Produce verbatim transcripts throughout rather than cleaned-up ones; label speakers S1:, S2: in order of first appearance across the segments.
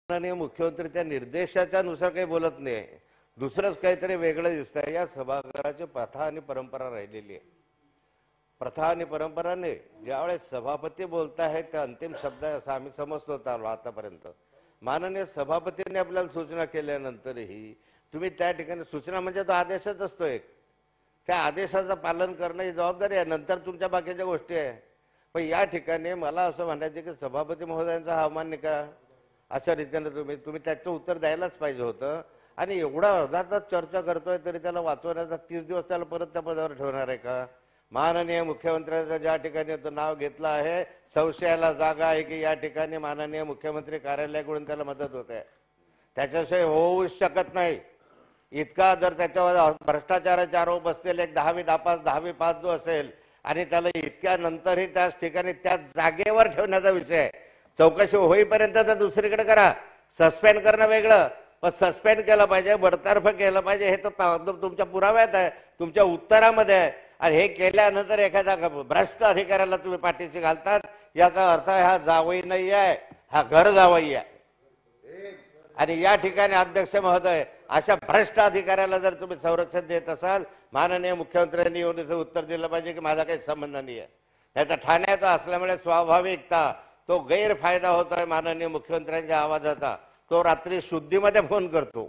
S1: माननीय मुख्यमंत्र्यांच्या निर्देशाच्या नुसार काही बोलत नाही, दुसरंच काहीतरी वेगळं दिसतंय। या सभागृहाची प्रथा आणि परंपरा राहिलेली आहे। प्रथा आणि परंपराने ज्यावेळेस सभापती बोलतायत त्या अंतिम शब्द असं आम्ही समजतो होतो आतापर्यंत। माननीय सभापतींनी आपल्याला सूचना केल्यानंतरही तुम्ही त्या ठिकाणी, सूचना म्हणजे तो आदेशच असतो एक, त्या आदेशाचं पालन करणं ही जबाबदारी आहे, नंतर तुमच्या बाकीच्या गोष्टी आहे। पण या ठिकाणी मला असं म्हणायचं की सभापती महोदयांचा हा अमान्य का अशा रीतीने तुम्ही तुम्ही त्याचं उत्तर द्यायलाच पाहिजे होतं। आणि एवढा अर्धातास चर्चा करतोय तरी त्याला वाचवण्याचा तीस दिवस त्याला परत त्या पदावर ठेवणार आहे का? माननीय मुख्यमंत्र्यांचं ज्या ठिकाणी तो नाव घेतलं आहे, संशयाला जागा आहे की या ठिकाणी माननीय मुख्यमंत्री कार्यालयाकडून त्याला मदत होत आहे, त्याच्याशिवाय होऊच शकत नाही। इतका जर त्याच्यावर भ्रष्टाचाराचे आरोप असलेले एक दहावी नापास दहावी पास जो असेल आणि त्याला इतक्या नंतरही त्याच ठिकाणी त्या जागेवर ठेवण्याचा विषय आहे। चौकशी होईपर्यंत तर दुसरीकडे करा, सस्पेंड करणं वेगळं, पण सस्पेंड केलं पाहिजे, बडतर्फ केलं पाहिजे, हे तर तुमच्या पुराव्यात आहे, तुमच्या उत्तरामध्ये आहे। आणि हे केल्यानंतर एखाद्या भ्रष्ट अधिकाऱ्याला तुम्ही पाठीशी घालतात, याचा अर्थ हा जावई नाही आहे, हा घर जावई आहे। आणि या ठिकाणी अध्यक्ष महोदय, अशा भ्रष्ट अधिकाऱ्याला जर तुम्ही संरक्षण देत असाल, माननीय मुख्यमंत्र्यांनी येऊन इथे उत्तर दिलं पाहिजे की माझा काही संबंध नाही आहे। नाहीतर ठाण्याचा असल्यामुळे स्वाभाविकता तो गैरफायदा होतोय माननीय मुख्यमंत्र्यांच्या आवाजाचा। तो रात्री शुद्धीमध्ये फोन करतो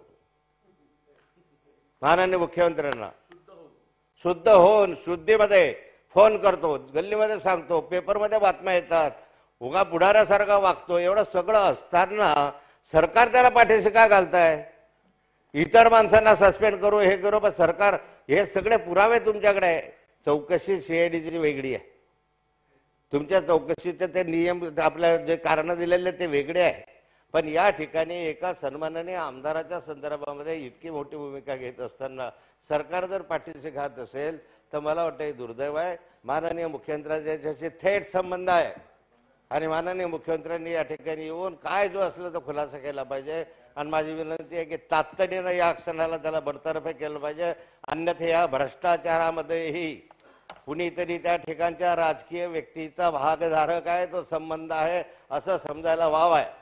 S1: माननीय मुख्यमंत्र्यांना, शुद्ध होऊन शुद्धीमध्ये फोन करतो, गल्लीमध्ये सांगतो, पेपरमध्ये बातम्या येतात, उगा पुढाऱ्यासारखा वागतो। एवढं सगळं असताना सरकार त्याला पाठीशी का घालताय? इतर माणसांना सस्पेंड करू, हे करू, पण सरकार, हे सगळे पुरावे तुमच्याकडे आहे। चौकशी सीआयडीची वेगळी आहे, तुमच्या चौकशीचे ते नियम आपल्या जे कारण दिलेले ते वेगळे आहे। पण या ठिकाणी एका सन्माननीय आमदाराच्या संदर्भामध्ये इतकी मोठी भूमिका घेत असताना सरकार जर पाठीशी घात असेल तर मला वाटतं हे दुर्दैव आहे। माननीय मुख्यमंत्र्यांच्याशी थेट संबंध आहे आणि माननीय मुख्यमंत्र्यांनी या ठिकाणी येऊन काय जो असलं तो खुलासा केला पाहिजे। आणि माझी विनंती आहे की तातडीनं या क्षणाला त्याला बडतर्फ केलं पाहिजे, अन्यथा या भ्रष्टाचारामध्येही कुणीतरी त्या ठिकाणच्या राजकीय व्यक्तीचा भागधारक आहे, तो संबंध आहे असं समजायला वाव आहे।